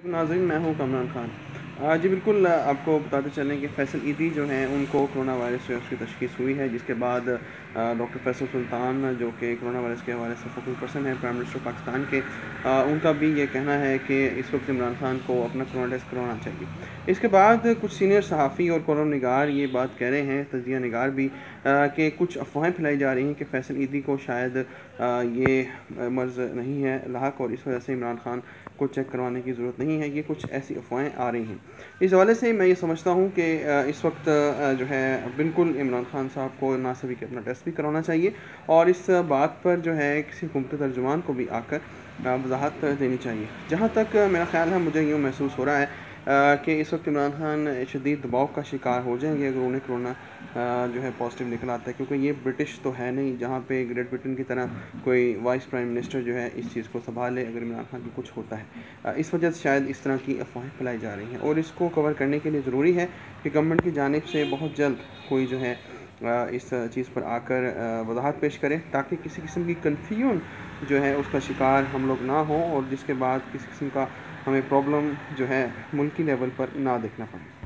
नाज़रीन, मैं हूँ कमरान खान। जी बिल्कुल, आपको बताते चलें कि फैसल ईदी जो हैं उनको कोरोना वायरस से उसकी तशख़ीस हुई है, जिसके बाद डॉक्टर फैसल सुल्तान जो कि कोरोना वायरस के हवाले से फोकल पर्सन है प्राइम मिनिस्टर पाकिस्तान के, उनका भी ये कहना है कि इस वक्त इमरान खान को अपना कोरोना टेस्ट करवाना चाहिए। इसके बाद कुछ सीनियर सहाफ़ी और कॉलम निगार ये बात कह रहे हैं, तजिया निगार भी, कि कुछ अफवाहें फैलाई जा रही हैं कि फैसल ईदी को शायद ये मर्ज़ नहीं है लाहक, और इस वजह से इमरान खान को चेक करवाने की ज़रूरत नहीं है। ये कुछ ऐसी अफवाहें आ रही हैं। इस हवाले से मैं ये समझता हूँ कि इस वक्त जो है बिल्कुल इमरान खान साहब को ना सभी के अपना टेस्ट भी करवाना चाहिए, और इस बात पर जो है किसी हुकूमती तर्जुमान को भी आकर वजाहत देनी चाहिए। जहाँ तक मेरा ख़्याल है, मुझे यूँ महसूस हो रहा है कि इस वक्त इमरान खान शदीद दबाव का शिकार हो जाएंगे अगर उन्हें कोरोना जो है पॉजिटिव निकल आता है, क्योंकि ये ब्रिटिश तो है नहीं जहाँ पे ग्रेट ब्रिटेन की तरह कोई वाइस प्राइम मिनिस्टर जो है इस चीज़ को संभाले अगर इमरान खान को कुछ होता है। इस वजह से शायद इस तरह की अफवाहें फैलाई जा रही हैं, और इसको कवर करने के लिए ज़रूरी है कि गवर्नमेंट की जानिब से बहुत जल्द कोई जो है इस चीज़ पर आकर वजाहत पेश करे, ताकि किसी किस्म की कन्फ्यूजन जो है उसका शिकार हम लोग ना हो, और जिसके बाद किसी किस्म का हमें प्रॉब्लम जो है मुल्की लेवल पर ना देखना पड़े।